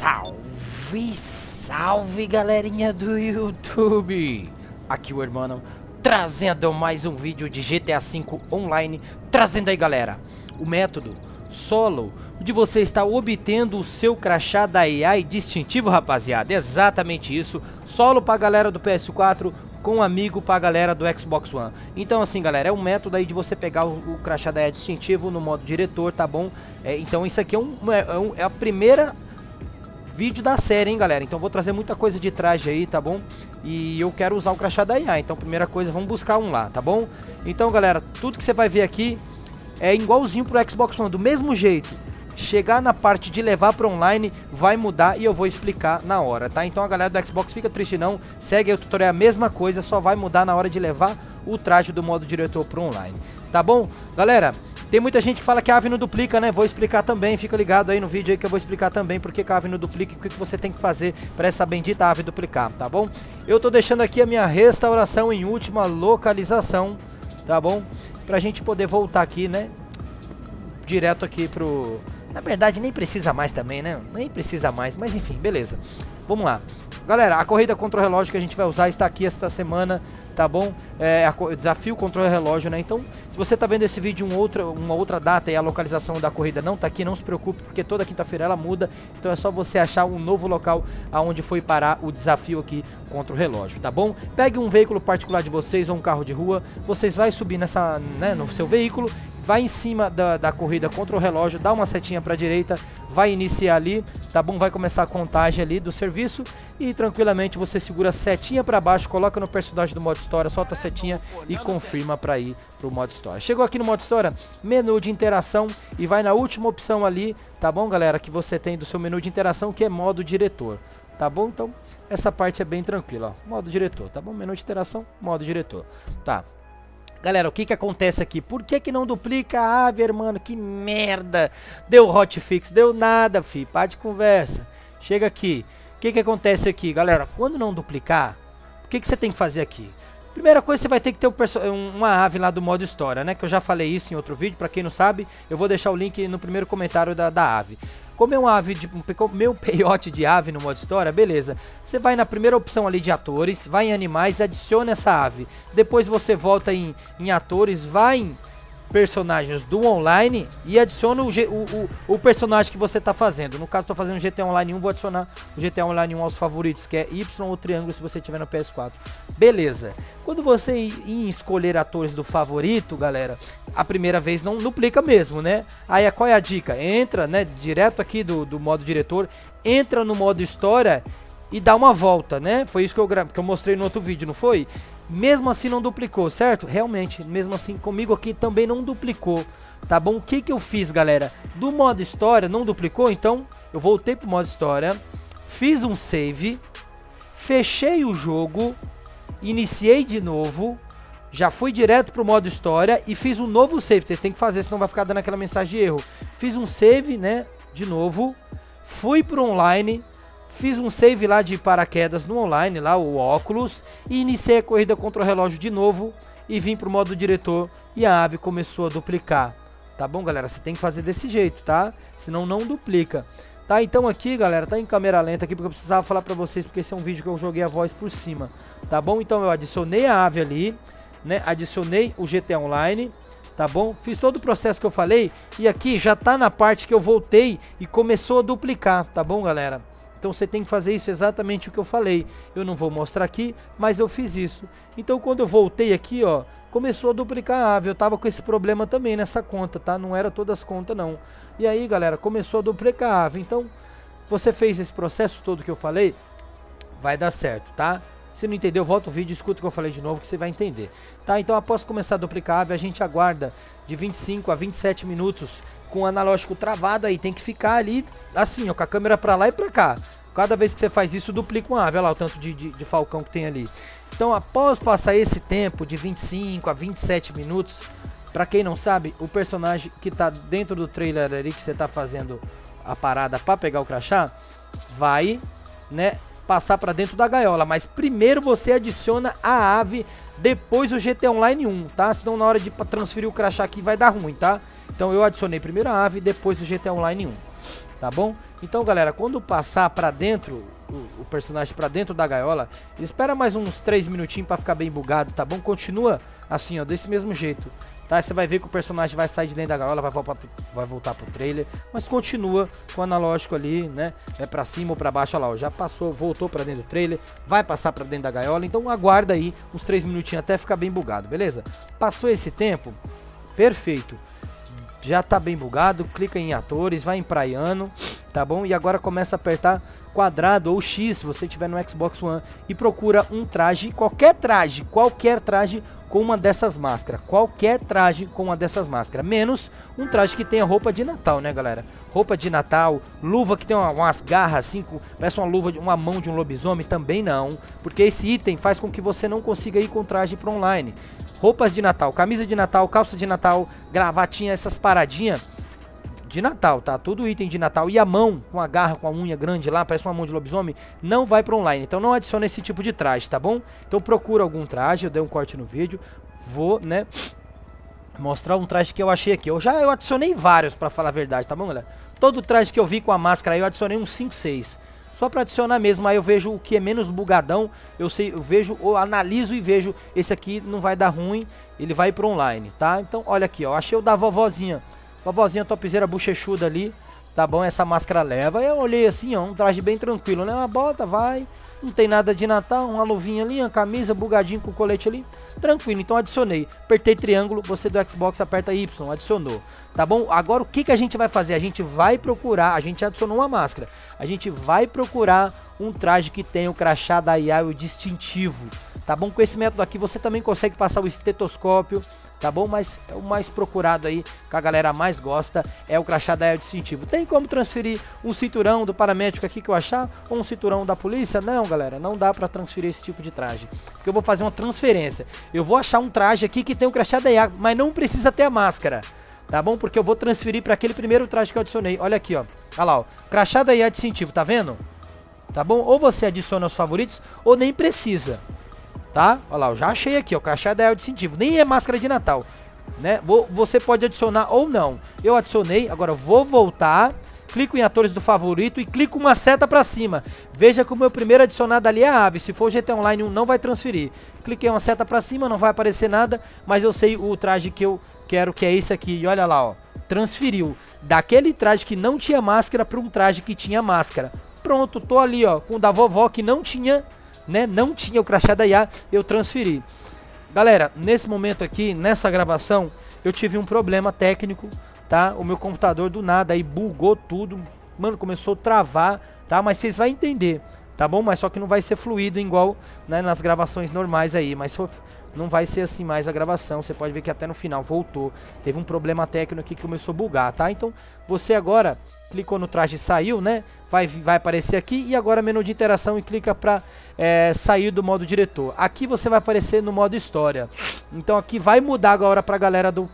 Salve, salve galerinha do YouTube! Aqui o Hermano, trazendo mais um vídeo de GTA V Online. Trazendo aí galera, o método solo de você estar obtendo o seu crachá da AI distintivo, rapaziada. Exatamente isso, solo pra galera do PS4, com um amigo pra galera do Xbox One. Então assim galera, é um método aí de você pegar o crachá da AI distintivo no modo diretor, tá bom? Então isso aqui é a primeira vídeo da série, hein galera. Então vou trazer muita coisa de traje aí, tá bom? E eu quero usar o crachá da AI, então primeira coisa, vamos buscar um lá, tá bom? Então galera, tudo que você vai ver aqui é igualzinho pro Xbox One, do mesmo jeito. Chegar na parte de levar para online vai mudar e eu vou explicar na hora, tá? Então a galera do Xbox fica triste não, segue aí o tutorial, é a mesma coisa, só vai mudar na hora de levar o traje do modo diretor pro online, tá bom? Galera, tem muita gente que fala que a ave não duplica, né? Vou explicar também, fica ligado aí no vídeo aí que eu vou explicar também porque a ave não duplica e o que você tem que fazer para essa bendita ave duplicar, tá bom? Eu tô deixando aqui a minha restauração em última localização, tá bom? Pra gente poder voltar aqui, né? Direto aqui pro... Na verdade nem precisa mais também, né? Nem precisa mais, mas enfim, beleza. Vamos lá. Galera, a corrida contra o relógio que a gente vai usar está aqui esta semana, tá bom? O desafio contra o relógio, né? Então, se você tá vendo esse vídeo em uma outra data e a localização da corrida não tá aqui, não se preocupe, porque toda quinta-feira ela muda. Então é só você achar um novo local aonde foi parar o desafio aqui contra o relógio, tá bom? Pegue um veículo particular de vocês ou um carro de rua, vocês vai subir nessa, né, no seu veículo, vai em cima da corrida contra o relógio, dá uma setinha para a direita, vai iniciar ali, tá bom? Vai começar a contagem ali do serviço e tranquilamente você segura a setinha para baixo, coloca no personagem do modo história, solta a setinha e confirma para ir pro modo história. Chegou aqui no modo história, menu de interação e vai na última opção ali, tá bom galera? Que você tem do seu menu de interação, que é modo diretor, tá bom? Então essa parte é bem tranquila, ó, modo diretor, tá bom? Menu de interação, modo diretor, tá? Galera, o que acontece aqui? Por que não duplica a ave, mano? Que merda! Deu hotfix, deu nada, fi. Para de conversa. Chega aqui. O que acontece aqui, galera? Quando não duplicar, o que você tem que fazer aqui? Primeira coisa, você vai ter que ter uma ave lá do modo história, né? Que eu já falei isso em outro vídeo. Pra quem não sabe, eu vou deixar o link no primeiro comentário da ave. Como é uma ave, meu peiote de ave no modo história, beleza. Você vai na primeira opção ali de atores, vai em animais, adiciona essa ave. Depois você volta em atores, vai em personagens do online e adiciona o personagem que você tá fazendo. No caso, estou fazendo GTA Online 1, vou adicionar o GTA Online 1 aos favoritos, que é Y ou triângulo se você tiver no PS4. Beleza. Quando você ir em escolher atores do favorito, galera, a primeira vez não duplica mesmo, né? Aí qual é a dica? Entra, né, direto aqui do modo diretor, entra no modo história e dá uma volta, né? Foi isso que eu mostrei no outro vídeo, não foi? Mesmo assim não duplicou, certo? Realmente, mesmo assim comigo aqui também não duplicou, tá bom? O que eu fiz, galera? Do modo história não duplicou, então eu voltei pro modo história, fiz um save, fechei o jogo, iniciei de novo, já fui direto pro modo história e fiz um novo save. Você tem que fazer, senão vai ficar dando aquela mensagem de erro. Fiz um save, né, de novo, fui pro online, fiz um save lá de paraquedas no online, lá o óculos, e iniciei a corrida contra o relógio de novo e vim pro modo diretor e a ave começou a duplicar. Tá bom, galera? Você tem que fazer desse jeito, tá? Senão não duplica. Tá, então aqui, galera, tá em câmera lenta aqui porque eu precisava falar pra vocês, porque esse é um vídeo que eu joguei a voz por cima, tá bom? Então eu adicionei a ave ali, né? Adicionei o GTA Online, tá bom? Fiz todo o processo que eu falei e aqui já tá na parte que eu voltei e começou a duplicar, tá bom, galera? Então você tem que fazer isso exatamente o que eu falei. Eu não vou mostrar aqui, mas eu fiz isso. Então quando eu voltei aqui, ó, começou a duplicar a ave. Eu tava com esse problema também nessa conta, tá? Não era todas as contas, não. E aí, galera, começou a duplicar a ave. Então, você fez esse processo todo que eu falei, vai dar certo, tá? Se não entendeu, volta o vídeo, escuta o que eu falei de novo que você vai entender. Tá? Então, após começar a duplicar a ave, a gente aguarda de 25 a 27 minutos com o analógico travado aí. Tem que ficar ali, assim, ó, com a câmera pra lá e pra cá. Cada vez que você faz isso, duplica uma ave. Olha lá o tanto de falcão que tem ali. Então, após passar esse tempo de 25 a 27 minutos, pra quem não sabe, o personagem que tá dentro do trailer ali, que você tá fazendo a parada pra pegar o crachá, vai, né, passar pra dentro da gaiola. Mas primeiro você adiciona a ave, depois o GTA Online 1, tá? Senão na hora de transferir o crachá aqui vai dar ruim, tá? Então eu adicionei primeiro a ave e depois o GTA Online 1, tá bom? Então galera, quando passar pra dentro, o personagem pra dentro da gaiola, espera mais uns 3 minutinhos pra ficar bem bugado, tá bom? Continua assim, ó, desse mesmo jeito, tá? Você vai ver que o personagem vai sair de dentro da gaiola, vai voltar pro trailer, mas continua com o analógico ali, né? É pra cima ou pra baixo, olha lá, ó, já passou, voltou pra dentro do trailer, vai passar pra dentro da gaiola, então aguarda aí uns 3 minutinhos até ficar bem bugado, beleza? Passou esse tempo, perfeito. Já tá bem bugado, clica em atores, vai em praiano, tá bom? E agora começa a apertar quadrado ou X se você tiver no Xbox One e procura um traje, qualquer traje com uma dessas máscaras, qualquer traje com uma dessas máscaras, menos um traje que tenha roupa de Natal, né galera? Roupa de Natal, luva que tem umas garras assim, parece uma luva, uma mão de um lobisomem, também não, porque esse item faz com que você não consiga ir com traje para online. Roupas de Natal, camisa de Natal, calça de Natal, gravatinha, essas paradinhas de Natal, tá? Tudo item de Natal. E a mão, com a garra, com a unha grande lá, parece uma mão de lobisomem, não vai para online. Então não adiciona esse tipo de traje, tá bom? Então procura algum traje, eu dei um corte no vídeo. Vou, né, mostrar um traje que eu achei aqui. Eu adicionei vários, pra falar a verdade, tá bom, galera? Todo traje que eu vi com a máscara aí, eu adicionei uns 5, 6. Só pra adicionar mesmo, aí eu vejo o que é menos bugadão, eu vejo, ou analiso e vejo, esse aqui não vai dar ruim, ele vai pro online, tá? Então, olha aqui, ó, achei o da vovozinha. Vovozinha topzera bochechuda ali, tá bom? Essa máscara leva. Eu olhei assim, ó, um traje bem tranquilo, né? Uma bota, vai, não tem nada de Natal, uma luvinha ali, uma camisa, bugadinho com colete ali, tranquilo. Então adicionei, apertei triângulo, você do Xbox aperta Y, adicionou, tá bom? Agora o que a gente vai fazer? A gente vai procurar, a gente adicionou uma máscara, a gente vai procurar um traje que tenha o crachá da IA e o distintivo, tá bom? Com esse método aqui você também consegue passar o estetoscópio, tá bom? Mas é o mais procurado aí, que a galera mais gosta, é o crachá da IA distintivo. Tem como transferir um cinturão do paramédico aqui que eu achar, ou um cinturão da polícia? Não, galera, não dá pra transferir esse tipo de traje, porque eu vou fazer uma transferência. Eu vou achar um traje aqui que tem o crachá da IA, mas não precisa ter a máscara, tá bom? Porque eu vou transferir para aquele primeiro traje que eu adicionei. Olha aqui, ó. Olha lá, ó. Crachá da IA distintivo, tá vendo? Tá bom? Ou você adiciona aos favoritos, ou nem precisa. Tá? Olha lá, eu já achei aqui, ó. Crachá da IA distintivo. Nem é máscara de Natal, né? Você pode adicionar ou não. Eu adicionei, agora eu vou voltar. Clico em atores do favorito e clico uma seta pra cima. Veja que o meu primeiro adicionado ali é a ave. Se for GTA Online 1, não vai transferir. Cliquei uma seta pra cima, não vai aparecer nada, mas eu sei o traje que eu quero, que é esse aqui. E olha lá, ó. Transferiu daquele traje que não tinha máscara para um traje que tinha máscara. Pronto, tô ali, ó, com o da vovó que não tinha, né? Não tinha o crachá da IA, eu transferi. Galera, nesse momento aqui, nessa gravação, eu tive um problema técnico, tá? O meu computador do nada aí bugou tudo, mano, começou a travar, tá? Mas vocês vão entender, tá bom? Mas só que não vai ser fluido igual, né, nas gravações normais aí, mas não vai ser assim mais a gravação. Você pode ver que até no final voltou, teve um problema técnico aqui que começou a bugar, tá? Então, você agora clicou no traje e saiu, né? Vai aparecer aqui e agora menu de interação e clica pra sair do modo diretor. Aqui você vai aparecer no modo história. Então aqui vai mudar agora pra galera do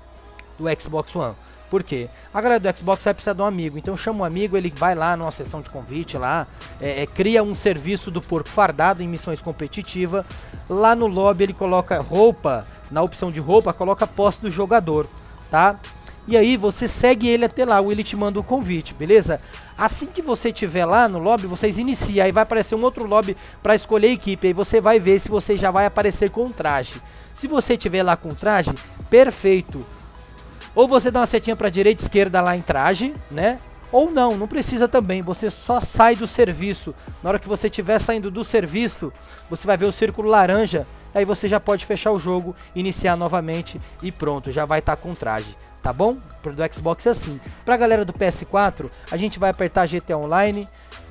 Xbox One. Por quê? A galera do Xbox vai precisar de um amigo. Então chama um amigo, ele vai lá numa sessão de convite lá, cria um serviço do porco fardado em missões competitivas. Lá no lobby ele coloca roupa, na opção de roupa, coloca posse do jogador, tá? E aí você segue ele até lá, ele te manda o convite, beleza? Assim que você estiver lá no lobby, vocês iniciam, aí vai aparecer um outro lobby para escolher a equipe, aí você vai ver se você já vai aparecer com o traje. Se você estiver lá com o traje, perfeito. Ou você dá uma setinha para direita e esquerda lá em traje, né? Ou não precisa também, você só sai do serviço. Na hora que você estiver saindo do serviço, você vai ver o círculo laranja, aí você já pode fechar o jogo, iniciar novamente e pronto, já vai estar com o traje. Tá bom? Pro do Xbox é assim. Pra galera do PS4, a gente vai apertar GTA Online,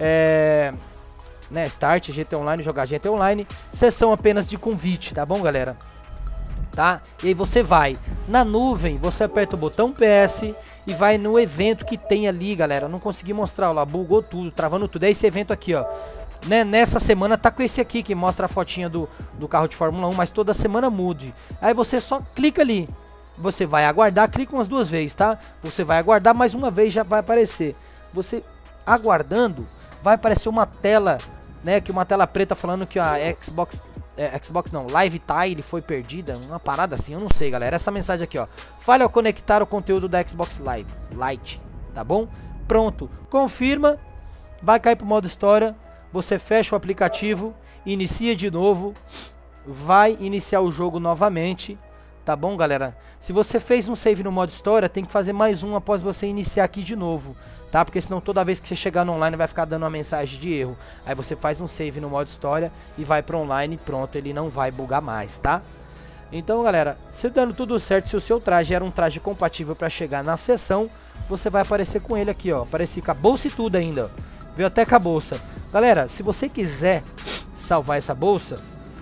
né, Start, GTA Online, jogar GTA Online, sessão apenas de convite, tá bom, galera? Tá? E aí você vai na nuvem, você aperta o botão PS e vai no evento que tem ali, galera. Não consegui mostrar, ó lá, bugou tudo, travando tudo. É esse evento aqui, ó. Né, nessa semana tá com esse aqui que mostra a fotinha do carro de Fórmula 1, mas toda semana mude. Aí você só clica ali. Você vai aguardar, clica umas 2 vezes, tá? Você vai aguardar, mais uma vez já vai aparecer. Você aguardando, vai aparecer uma tela, né? Que uma tela preta falando que a Xbox Xbox não, Live Tile foi perdida, uma parada assim, eu não sei, galera. Essa mensagem aqui, ó. Falha ao conectar o conteúdo da Xbox Live Lite, tá bom? Pronto, confirma, vai cair pro modo história, você fecha o aplicativo, inicia de novo, vai iniciar o jogo novamente, tá bom, galera? Se você fez um save no modo história, tem que fazer mais um após você iniciar aqui de novo, tá? Porque senão toda vez que você chegar no online vai ficar dando uma mensagem de erro. Aí você faz um save no modo história e vai para online e pronto, ele não vai bugar mais, tá? Então, galera, se dando tudo certo, se o seu traje era um traje compatível para chegar na sessão, você vai aparecer com ele aqui, ó. Aparecer com a bolsa e tudo ainda, ó. Veio até com a bolsa. Galera, se você quiser salvar essa bolsa,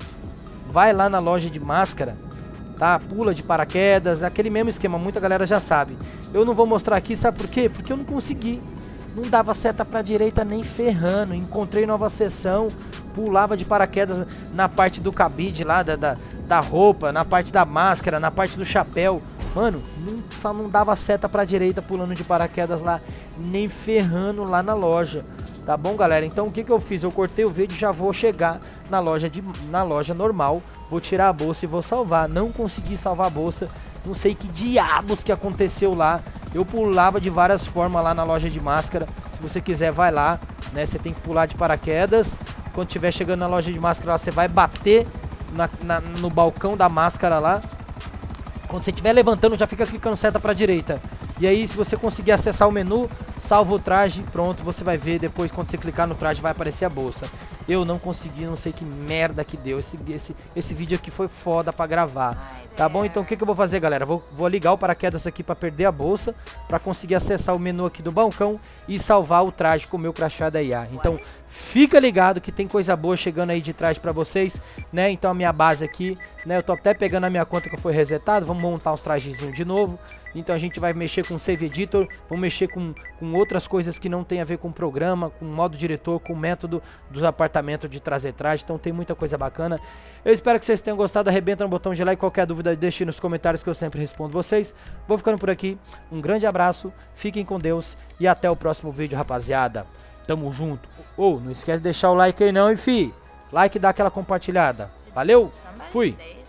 vai lá na loja de máscara, tá? Pula de paraquedas, aquele mesmo esquema, muita galera já sabe. Eu não vou mostrar aqui, sabe por quê? Porque eu não consegui. Não dava seta pra direita nem ferrando. Encontrei nova sessão, pulava de paraquedas na parte do cabide lá, da roupa, na parte da máscara, na parte do chapéu. Mano, só não dava seta pra direita pulando de paraquedas lá, nem ferrando lá na loja. Tá bom, galera? Então o que eu fiz? Eu cortei o vídeo e já vou chegar na loja normal. Vou tirar a bolsa e vou salvar. Não consegui salvar a bolsa. Não sei que diabos que aconteceu lá. Eu pulava de várias formas lá na loja de máscara. Se você quiser, vai lá, né? Você tem que pular de paraquedas. Quando estiver chegando na loja de máscara lá, você vai bater no balcão da máscara lá. Quando você estiver levantando, já fica clicando seta pra direita. E aí, se você conseguir acessar o menu, salva o traje, pronto, você vai ver depois, quando você clicar no traje, vai aparecer a bolsa. Eu não consegui, não sei que merda que deu. Esse vídeo aqui foi foda pra gravar. Tá bom? Então o que eu vou fazer, galera? Vou ligar o paraquedas aqui pra perder a bolsa, pra conseguir acessar o menu aqui do balcão e salvar o traje com o meu crachá da IA. Então fica ligado que tem coisa boa chegando aí de traje pra vocês, né? Então a minha base aqui, né? Eu tô até pegando a minha conta que foi resetada. Vamos montar uns trajezinhos de novo. Então a gente vai mexer com Save Editor, vamos mexer com outras coisas que não tem a ver com o programa, com o modo diretor, com o método dos apartamentos de trazer traje. Então tem muita coisa bacana. Eu espero que vocês tenham gostado. Arrebenta no botão de like. Qualquer dúvida deixe nos comentários que eu sempre respondo vocês. Vou ficando por aqui. Um grande abraço, fiquem com Deus e até o próximo vídeo, rapaziada. Tamo junto. Não esquece de deixar o like aí não, like e dá aquela compartilhada. Valeu, fui!